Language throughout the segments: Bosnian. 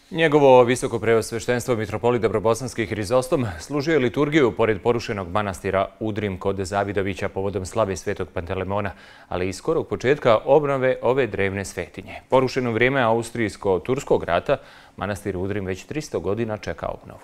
Njegovo visoko preosveštenstvo mitropolit Dobrobosanski Hrizostom služio je liturgiju pored porušenog manastira Udrim kod Zavidovića povodom slave Svetog Pantelemona, ali i skorog početka obnove ove drevne svetinje. Porušen u vrijeme Austrijsko-turskog rata, manastir Udrim već 300 godina čeka obnovu.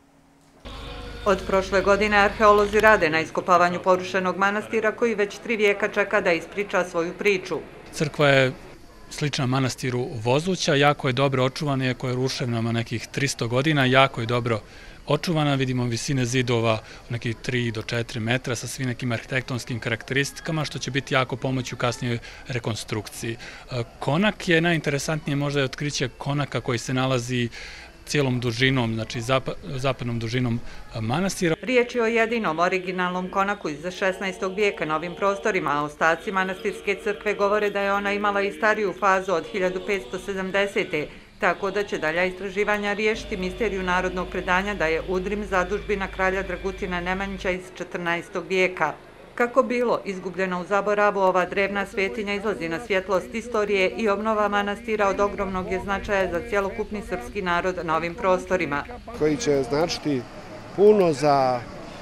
Od prošle godine arheolozi rade na iskopavanju porušenog manastira koji već 3 vijeka čeka da ispriča svoju priču. Crkva je slična manastiru Vozuća, jako je dobro očuvana, iako je ruševna nekih 300 godina, jako je dobro očuvana. Vidimo visine zidova nekih 3 do 4 metra sa svim nekim arhitektonskim karakteristikama, što će biti jako pomoći u kasnijoj rekonstrukciji. Konak je najinteresantnije možda je otkriće konaka koji se nalazi cijelom dužinom, znači zapadnom dužinom manastira. Riječ je o jedinom originalnom konaku iz 16. vijeka na ovim prostorima, a ostaci manastirske crkve govore da je ona imala i stariju fazu od 1570. Tako da će dalja istraživanja riješiti misteriju narodnog predanja da je Udrim zadužbina kralja Dragutina Nemanjića iz 14. vijeka. Kako bilo izgubljeno u zaboravu, ova drevna svetinja izlazi na svjetlost istorije i obnova manastira od ogromnog je značaja za cjelokupni srpski narod na ovim prostorima. Koji će značiti puno za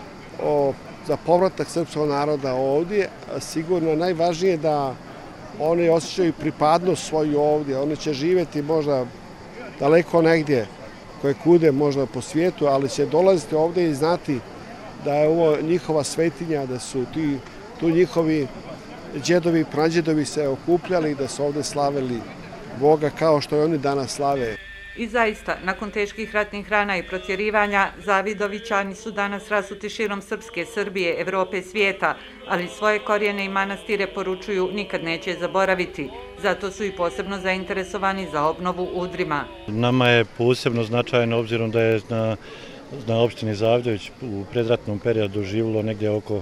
povratak srpskog naroda ovdje. Sigurno najvažnije da oni osjećaju pripadnost svoju ovdje. Oni će živjeti možda daleko negdje koje kude možda po svijetu, ali će dolaziti ovdje i znati da je ovo njihova svetinja, da su tu njihovi djedovi i prađedovi se okupljali i da su ovdje slavili Boga kao što i oni danas slave. I zaista, nakon teških ratnih rana i protjerivanja, Zavidovićani su danas rasuti širom Srpske, Srbije, Evrope i svijeta, ali svoje korijene i manastire poručuju nikad neće zaboraviti. Zato su i posebno zainteresovani za obnovu Udrima. Nama je posebno značajno obzirom da je na opštini Zavidović u predratnom periodu živjelo negdje oko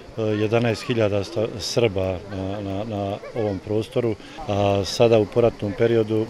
11.000 Srba na ovom prostoru, a sada u poratnom periodu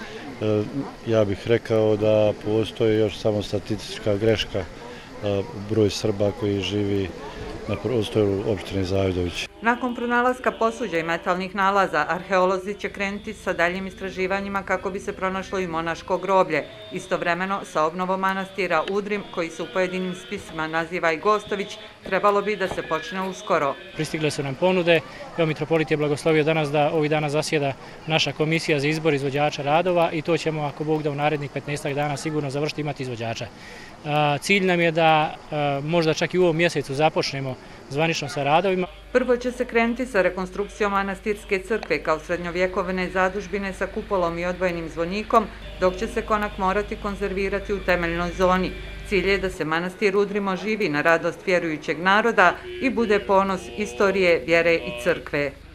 ja bih rekao da postoji još samo statistička greška broj Srba koji živi na prostoru opštine Zavidović. Nakon pronalaska posuđa i metalnih nalaza, arheolozi će krenuti sa daljim istraživanjima kako bi se pronašlo i monaško groblje. Istovremeno, sa obnovom manastira Udrim, koji se u pojedinim spisima naziva i Gostović, trebalo bi da se počne uskoro. Pristigle su nam ponude. Evo, mitropolit je blagoslovio danas da ovih dana zasjeda naša komisija za izbor izvođača radova i to ćemo, ako Bog da, u narednih 15 dana sigurno završiti imati izvođača. Cilj nam je da možda čak i u ovom mjesecu započnemo zvanično sa radovima. Prvo će se krenuti sa rekonstrukcijom manastirske crkve kao srednjovjekovne zadužbine sa kupolom i odvojenim zvonikom, dok će se konak morati konzervirati u temeljnoj zoni. Cilj je da se manastir Udrim oživi na radost vjerujućeg naroda i bude ponos istorije, vjere i crkve.